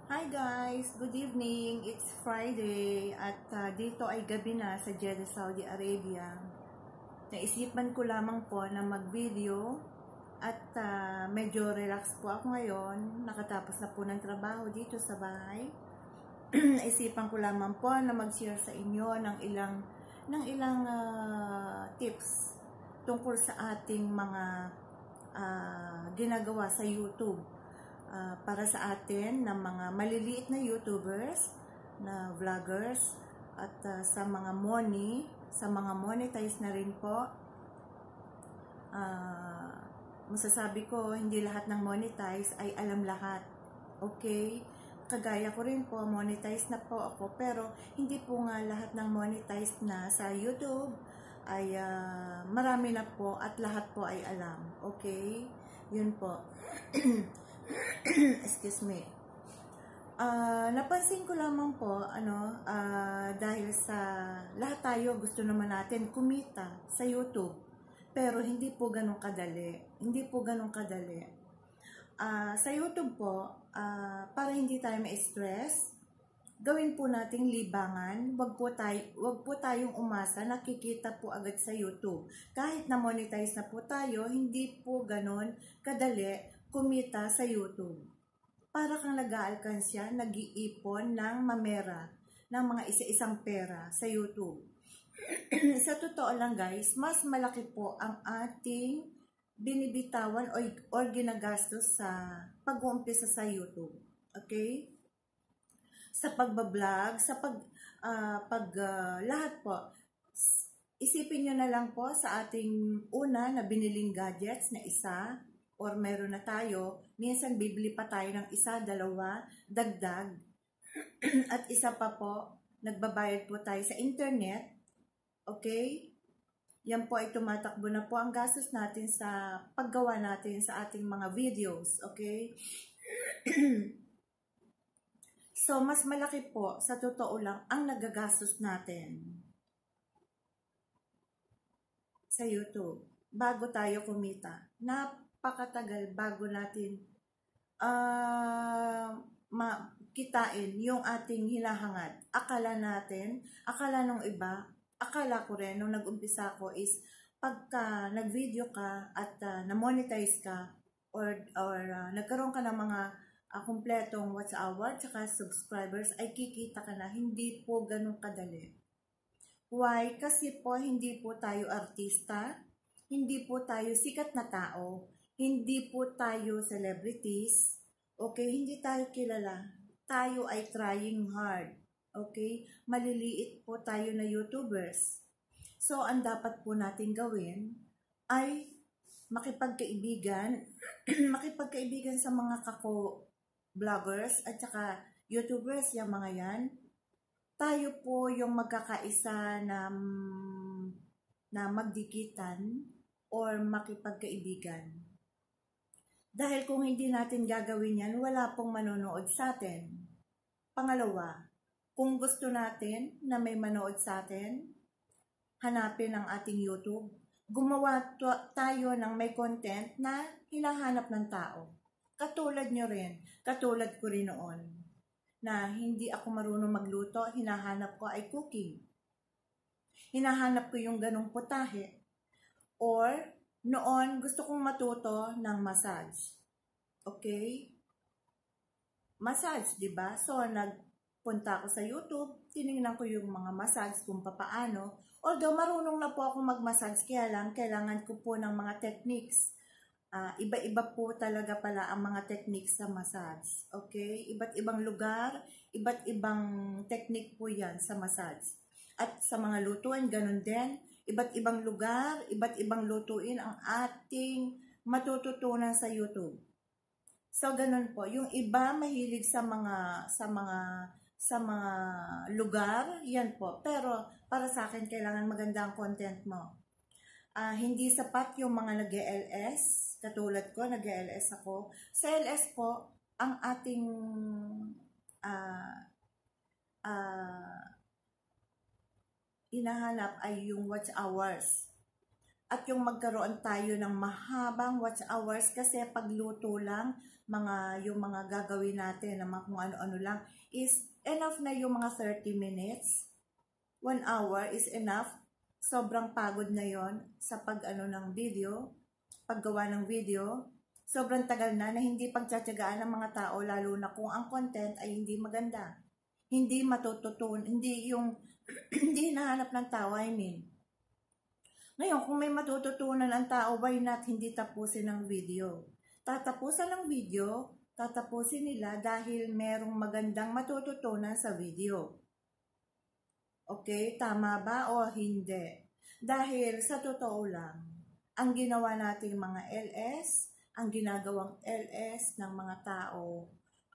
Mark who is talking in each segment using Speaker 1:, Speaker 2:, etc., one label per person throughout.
Speaker 1: Hi guys! Good evening! It's Friday at dito ay gabi na sa Jeddah, Saudi Arabia. Naisipan ko lamang po na mag-video at medyo relax po ako ngayon. Nakatapos na po ng trabaho dito sa bahay. Naisipan ko lamang po na mag-share sa inyo ng ilang tips tungkol sa ating mga ginagawa sa YouTube. Para sa atin na mga maliliit na YouTubers, na vloggers, at sa mga monetize na rin po. Masasabi ko, hindi lahat ng monetize ay alam lahat. Okay? Kagaya ko rin po, monetize na po ako, pero hindi po nga lahat ng monetize na sa YouTube ay marami na po at lahat po ay alam. Okay? Yun po. Excuse me. Napansin ko lamang po, dahil sa lahat tayo gusto naman natin kumita sa YouTube. Pero hindi po ganun kadali. Hindi po ganun kadali. Sa YouTube po, para hindi tayo ma-stress, gawin po nating libangan. Wag po tayong umasa na kikita po agad sa YouTube. Kahit na monetize na po tayo, hindi po ganun kadali kumita sa YouTube. Para kang nag-aalkansya, nag-iipon ng mamera, ng mga isa-isang pera sa YouTube. Sa totoo lang guys, mas malaki po ang ating binibitawan o ginagastos sa pag-uumpisa sa YouTube. Okay? Sa pagbablog, sa lahat po. Isipin nyo na lang po sa ating una na biniling gadgets na isa, or meron na tayo, minsan bibili pa tayo ng isa, dalawa, dagdag. At isa pa po, nagbabayad po tayo sa internet. Okay? Yan po ay tumatakbo na po ang gastos natin sa paggawa natin sa ating mga videos. Okay? So, mas malaki po, sa totoo lang, ang nagagastos natin sa YouTube bago tayo kumita. Napakatagal bago natin makitain yung ating hinahangad. Akala nung iba, akala ko rin nung nag-umpisa ko is pagka nag-video ka at na-monetize ka or nagkaroon ka ng mga kumpletong watch hour tsaka subscribers ay kikita ka na. Hindi po ganun kadali. Why? Kasi po hindi po tayo artista, hindi po tayo sikat na tao, hindi po tayo celebrities, okay? Hindi tayo kilala. Tayo ay trying hard, okay? Maliliit po tayo na YouTubers. So, ang dapat po natin gawin ay makipagkaibigan, makipagkaibigan sa mga vloggers at saka YouTubers, yung mga yan. Tayo po yung magkakaisa na magdikitan or makipagkaibigan. Dahil kung hindi natin gagawin yan, wala pong manonood sa atin. Pangalawa, kung gusto natin na may manood sa atin, hanapin ang ating YouTube. Gumawa tayo ng may content na hinahanap ng tao. Katulad nyo rin, katulad ko rin noon, na hindi ako marunong magluto, hinahanap ko ay cooking. Hinahanap ko yung ganong putahe. Or, noon, gusto kong matuto ng massage. Okay? Massage, di ba? So, nagpunta ako sa YouTube, tinignan ko yung mga massage kung papaano. Although, marunong na po ako mag-massage, kaya lang, kailangan ko po ng mga techniques. Iba-iba po talaga pala ang mga techniques sa massage. Okay? Iba't ibang lugar, iba't ibang technique po yan sa massage. At sa mga lutuan, ganun din. Iba't ibang lugar, iba't ibang lutuin ang ating matututunan sa YouTube. So, ganun po. Yung iba mahilig sa mga lugar, yan po. Pero, para sa akin, kailangan maganda ang content mo. Hindi sapat yung mga nag-LS, katulad ko, nag-LS ako. Sa LS po, ang ating hinahanap ay yung watch hours. at yung magkaroon tayo ng mahabang watch hours kasi pagluto lang, yung mga gagawin natin, na kung ano-ano lang, is enough na yung mga 30 minutes. 1 hour is enough. Sobrang pagod na yon sa ng video, paggawa ng video. Sobrang tagal na hindi pagtsatsagaan ng mga tao, lalo na kung ang content ay hindi maganda. Hindi matututunan, hindi yung hindi hinahanap ng tao, I mean. Ngayon, kung may matututunan ang tao, why not hindi tapusin ang video? Tatapusan ng video, tatapusin nila dahil merong magandang matututunan sa video. Okay, tama ba o hindi? Dahil sa totoo lang, ang ginawa nating mga LS, ang ginagawang LS ng mga tao,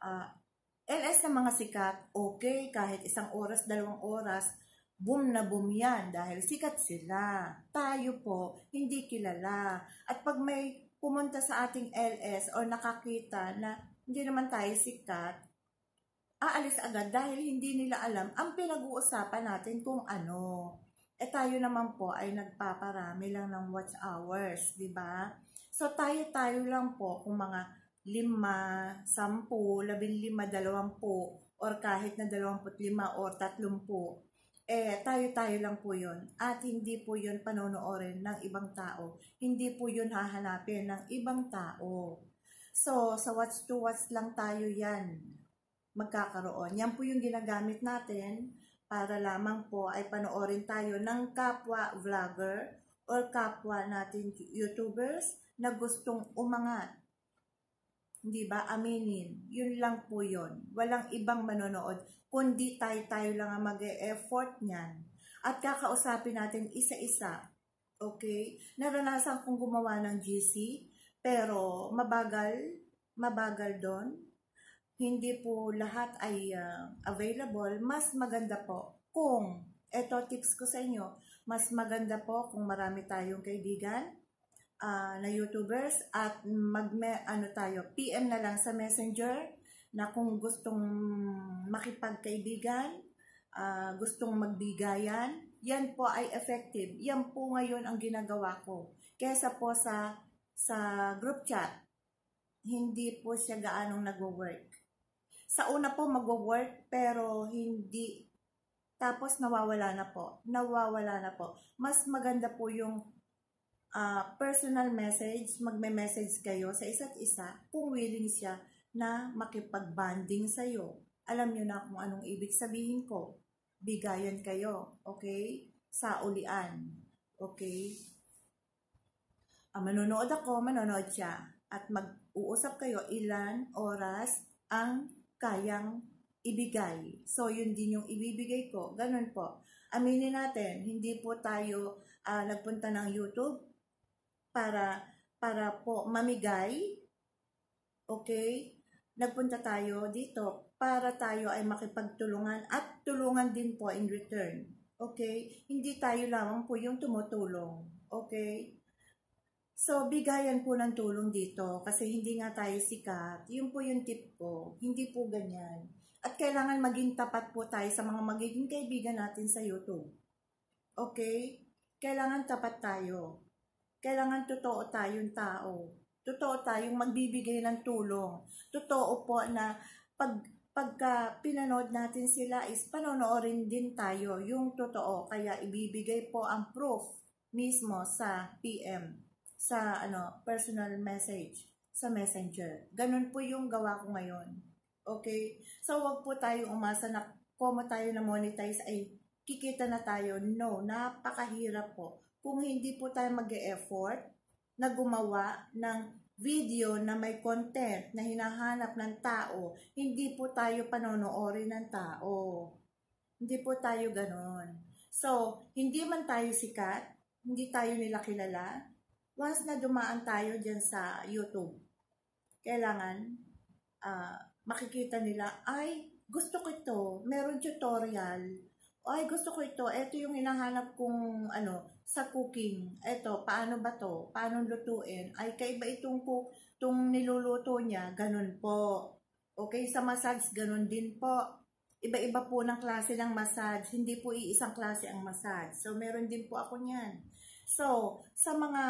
Speaker 1: LS ng mga sikat, okay, kahit 1 oras, 2 oras, boom na boom yan dahil sikat sila. Tayo po, hindi kilala. At pag may pumunta sa ating LS o nakakita na hindi naman tayo sikat, aalis agad dahil hindi nila alam ang pinag-uusapan natin kung ano. Tayo naman po ay nagpaparami lang ng watch hours, di ba? So tayo lang po kung mga 5, 10, 15, 20, or kahit na 25 or 30, tayo lang po yun. At hindi po yun panonoorin ng ibang tao. Hindi po yun hahanapin ng ibang tao. So, sa watch to watch lang tayo yan magkakaroon. Yan po yung ginagamit natin para lamang po ay panoorin tayo ng kapwa vlogger or kapwa natin YouTubers na gustong umangat. Hindi ba? Aminin. Yun lang po yun. Walang ibang manonood, kundi tayo lang ang mag-e-effort niyan. At kakausapin natin isa-isa. Okay? Naranasan kong gumawa ng GC, pero mabagal doon. Hindi po lahat ay available. Mas maganda po kung, tips ko sa inyo, mas maganda po kung marami tayong kaibigan na YouTubers at PM na lang sa Messenger na kung gustong makipagkaibigan, gustong magbigayan, yan po ay effective. Yan po ngayon ang ginagawa ko. Kesa po sa group chat, hindi po siya gaanong nag-work. Sa una po mag-work pero hindi, tapos nawawala na po. Mas maganda po yung personal message, magme-message kayo sa isa't isa kung willing siya na makipag-bonding sa'yo. Alam nyo na kung anong ibig sabihin ko. Bigayan kayo, okay? Sa ulian, okay? Manonood ako, manonood siya. At mag-uusap kayo ilan oras ang kayang ibigay. So, yun din yung ibibigay ko. Ganun po. Aminin natin, hindi po tayo nagpunta ng YouTube para po mamigay. Okay? Nagpunta tayo dito para tayo ay makipagtulungan at tulungan din po in return. Okay? Hindi tayo lamang po yung tumutulong. Okay? So, bigayan po ng tulong dito kasi hindi nga tayo sikat. Yun po yung tip ko. Hindi po ganyan. At kailangan maging tapat po tayo sa mga magiging kaibigan natin sa YouTube. Okay? Kailangan tapat tayo. Kailangan totoo tayong tao. Totoo tayong magbibigay ng tulong. Totoo po na pagka pinanood natin sila is panonoorin din tayo yung totoo. Kaya ibibigay po ang proof mismo sa PM, sa personal message, sa Messenger. Ganun po yung gawa ko ngayon. Okay? So, wag po tayong umasa na kung tayo na monetize ay kikita na tayo. No, napakahirap po. Kung hindi po tayo mag-e-effort na gumawa ng video na may content na hinahanap ng tao, hindi po tayo panonoorin ng tao. Hindi po tayo ganon. So, hindi man tayo sikat, hindi tayo nila kilala, once na dumaan tayo dyan sa YouTube, kailangan makikita nila, ay, gusto ko ito, meron tutorial, ay, gusto ko ito yung hinahanap kong sa cooking, paano ba to, paano lutuin, ay, kaiba itong niluluto niya, ganun po. Okay, sa massage, ganun din po. Iba-iba po ng klase ng massage, hindi po iisang klase ang massage. So, meron din po ako niyan. So, sa mga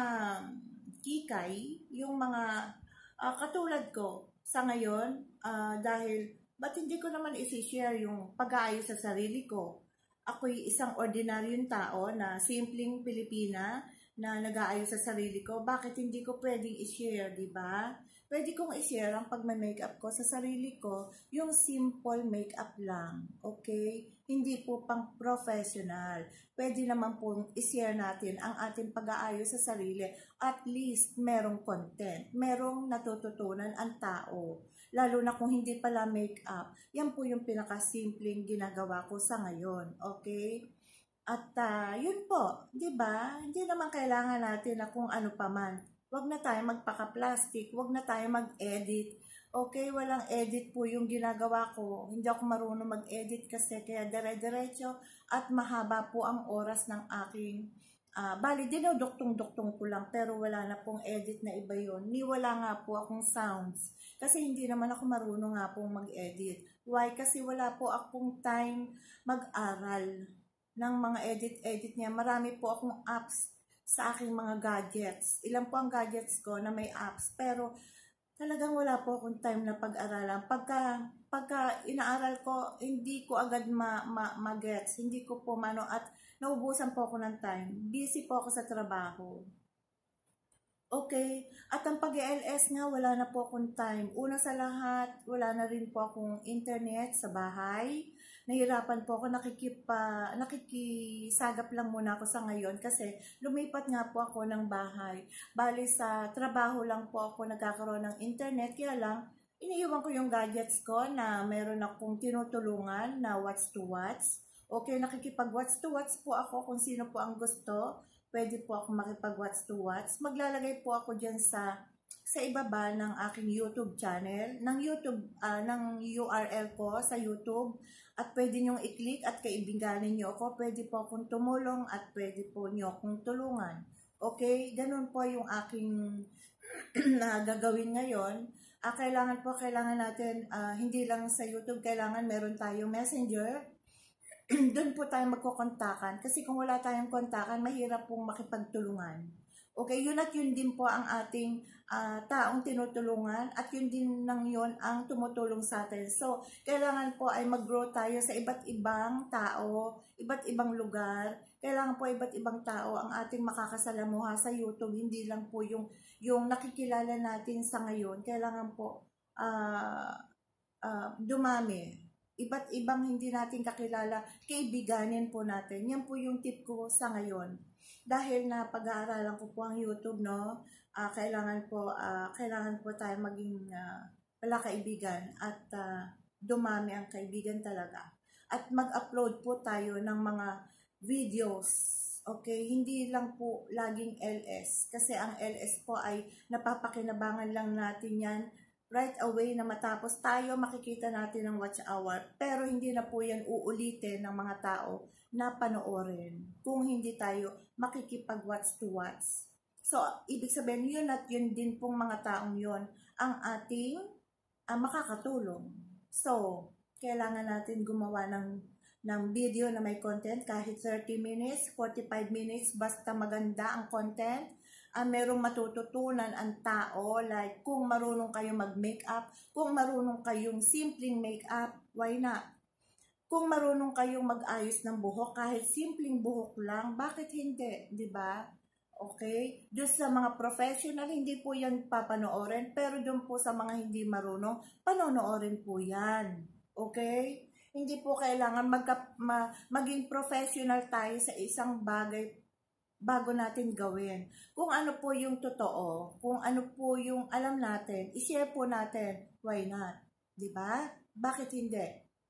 Speaker 1: kikay, yung mga katulad ko sa ngayon, dahil ba't hindi ko naman isi-share yung pag-aayos sa sarili ko? Ako'y isang ordinaryong tao na simpleng Pilipina na nag-aayos sa sarili ko. Bakit hindi ko pwedeng i-share, di ba? Pwede kong i-share ang pagme-makeup ko sa sarili ko, yung simple makeup lang, okay? Hindi po pang professional. Pwede naman po i-share natin ang ating pag-aayos sa sarili. At least, merong content, merong natututunan ang tao. Lalo na kung hindi pala makeup, yan po yung pinakasimpleng ginagawa ko sa ngayon, okay? At yun po, 'di ba? Hindi naman kailangan natin na kung ano pa man. Huwag na tayo magpaka-plastic, huwag na tayo mag-edit. Okay, walang edit po yung ginagawa ko. Hindi ako marunong mag-edit kasi kaya dire-diretso at mahaba po ang oras ng aking bali, dinoduktong-duktong ko lang pero wala na pong edit na iba yun. Ni wala nga po akong sounds. Kasi hindi naman ako marunong nga pong mag-edit. Why? Kasi wala po akong time mag-aral ng mga edit-edit niya. Marami po akong apps sa aking mga gadgets. Ilan po ang gadgets ko na may apps. Pero talagang wala po akong time na pag-aralan. Pagka inaaral ko, hindi ko agad ma-gets. Hindi ko po at naubusan po ako ng time. Busy po ako sa trabaho. Okay, at ang pag-LS nga, wala na po akong time. Una sa lahat, wala na rin po akong internet sa bahay. Nahirapan po ako, nakikisagap lang muna ako sa ngayon kasi lumipat nga po ako ng bahay. Bali sa trabaho lang po ako nagkakaroon ng internet, kaya lang iniiwan ko yung gadgets ko na meron akong tinutulungan na watch to watch. Okay, nakikipag-watch to watch po ako kung sino po ang gusto. Pwede po ako makipag-watch to watch. Maglalagay po ako dyan sa ibaba ng aking YouTube channel, ng URL ko sa YouTube. At pwede nyong i-click at kaibiganin nyo ako. Pwede po akong tumulong at pwede po nyo akong tulungan. Okay? Ganun po yung aking gagawin ngayon. Kailangan natin, hindi lang sa YouTube, kailangan meron tayong messenger. Doon po tayo magkukontakan. Kasi kung wala tayong kontakan, mahirap pong makipagtulungan. Okay, yun at yun din po ang ating taong tinutulungan at yun din nang yun ang tumutulong sa atin. So, kailangan po ay mag-grow tayo sa iba't ibang tao, iba't ibang lugar. Kailangan po iba't ibang tao ang ating makakasalamuha sa YouTube. Hindi lang po yung nakikilala natin sa ngayon. Kailangan po dumami. Iba't ibang hindi natin kakilala, kaibiganin po natin. Yan po yung tip ko sa ngayon. Dahil na pag-aaralan ko po ang YouTube, no, kailangan po tayo maging wala kaibigan at dumami ang kaibigan talaga. At mag-upload po tayo ng mga videos. Okay, hindi lang po laging LS. Kasi ang LS po ay napapakinabangan lang natin yan right away na matapos tayo makikita natin ang watch hour. Pero hindi na po yan uulitin ng mga tao na panoorin kung hindi tayo makikipag-watch to watch. So, ibig sabihin yun at yun din pong mga taong yun ang ating makakatulong. So, kailangan natin gumawa ng video na may content kahit 30 minutes, 45 minutes, basta maganda ang content. Merong matututunan ang tao, like kung marunong kayong mag-makeup, kung marunong kayong simpleng makeup, why not? Kung marunong kayong mag-ayos ng buhok, kahit simpleng buhok lang, bakit hindi, di ba? Okay? Doon sa mga professional, hindi po yan papanoorin, pero doon po sa mga hindi marunong, panonoorin po yan. Okay? Hindi po kailangan maging professional tayo sa isang bagay bago natin gawin. Kung ano po yung totoo, kung ano po yung alam natin, i-share po natin. Why not? Diba? Bakit hindi?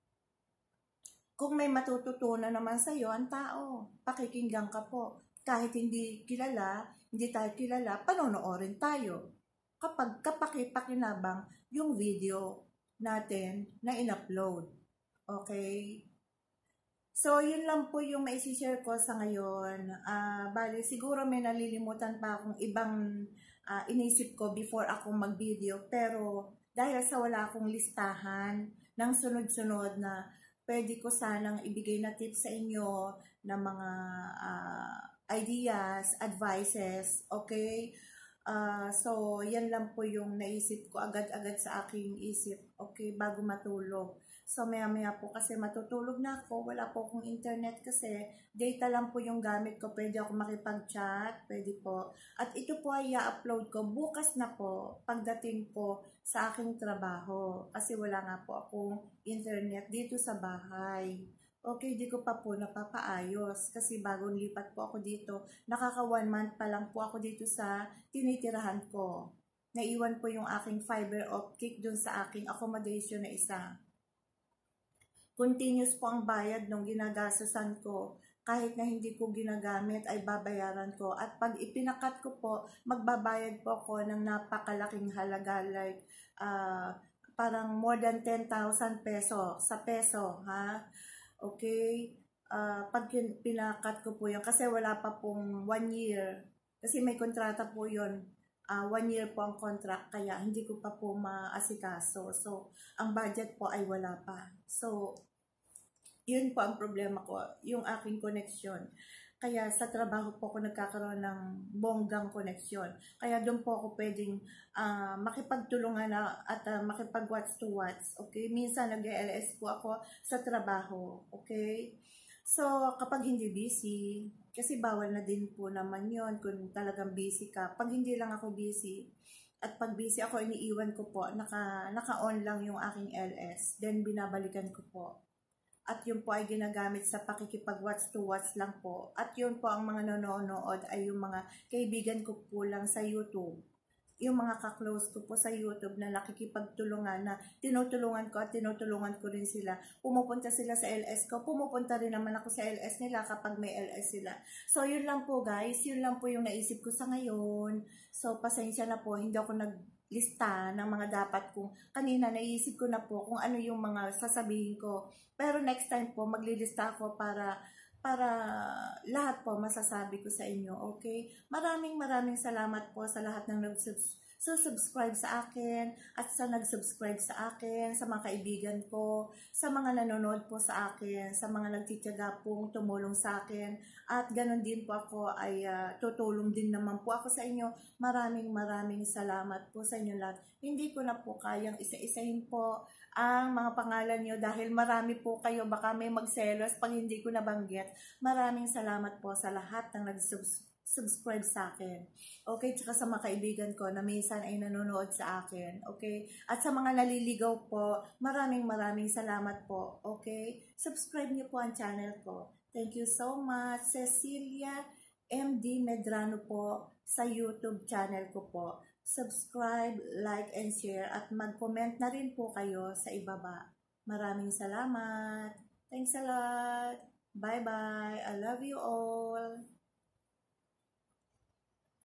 Speaker 1: Kung may matututunan naman sa iyo ang tao, pakikinggan ka po. Kahit hindi tayo kilala, panonoorin tayo. Kapag kapakipakinabang yung video natin na in-upload. Okay? So, yun lang po yung maisi-share ko sa ngayon. Bali, siguro may nalilimutan pa akong ibang inisip ko before ako mag-video. Pero, dahil sa wala akong listahan ng sunod-sunod na pwede ko sanang ibigay na tips sa inyo na mga ideas, advices, okay? So, yan lang po yung naisip ko agad-agad sa aking isip, okay, bago matulog. So, maya-maya po kasi matutulog na ako, wala po akong internet kasi data lang po yung gamit ko, pwede ako makipag-chat, pwede po. At ito po ay i-upload ko bukas na po, pagdating po sa aking trabaho, kasi wala nga po akong internet dito sa bahay. Okay, di ko pa po napapaayos kasi bagong lipat po ako dito. Nakaka 1 month pa lang po ako dito sa tinitirahan ko. Naiwan po yung aking fiber optic dun sa aking accommodation na isa. Continuous po ang bayad nung ginagastusan ko. Kahit na hindi ko ginagamit ay babayaran ko. At pag ipinakat ko po, magbabayad po ako ng napakalaking halaga like parang more than 10,000 peso sa peso, ha? Okay? Pag pinakat ko po yun, kasi wala pa pong 1 year. Kasi may kontrata po yun. 1 year po ang contract, kaya hindi ko pa po maasikaso. So, ang budget po ay wala pa. So, yun po ang problema ko, yung aking connection. Kaya sa trabaho po ako nagkakaroon ng bonggang connection. Kaya doon po ako pwedeng makipagtulungan at makipag-watch to watch. Okay? Minsan nag-LS po ako sa trabaho. Okay? So, kapag hindi busy, kasi bawal na din po naman yon kung talagang busy ka. Pag hindi lang ako busy, at pag busy ako, iniiwan ko po, naka-on lang yung aking LS. Then, binabalikan ko po. At yun po ay ginagamit sa pakikipag-watch to watch lang po. At yun po ang mga nanonood ay yung mga kaibigan ko po lang sa YouTube. Yung mga ka-close ko po sa YouTube na nakikipagtulungan, na tinutulungan ko at tinutulungan ko rin sila. Pumupunta sila sa LS ko, pumupunta rin naman ako sa LS nila kapag may LS sila. So yun lang po guys, yun lang po yung naisip ko sa ngayon. So pasensya na po, hindi ako naglista ng mga dapat kong, kanina naisip ko na po kung ano yung mga sasabihin ko. Pero next time po, maglilista ako para lahat po masasabi ko sa inyo, okay? Maraming salamat po sa lahat ng subscribe sa akin at sa nag-subscribe sa akin, sa mga kaibigan ko, sa mga nanonood po sa akin, sa mga nagtitiyaga pong tumulong sa akin, at ganun din po ako ay tutulong din naman po ako sa inyo. Maraming salamat po sa inyo lahat. Hindi ko na po kayang isa-isahin po ang mga pangalan nyo dahil marami po kayo, baka may magselos pag hindi ko nabanggit. Maraming salamat po sa lahat ng nag-subscribe sa akin. Okay, tsaka sa mga kaibigan ko na minsan ay nanonood sa akin. Okay, at sa mga naliligaw po, maraming salamat po. Okay, subscribe niyo po ang channel ko. Thank you so much. Cecilia MD Medrano po sa YouTube channel ko po. Subscribe, like, and share, at mag-comment na rin po kayo sa ibaba. Maraming salamat. Thanks a lot. Bye-bye. I love you all.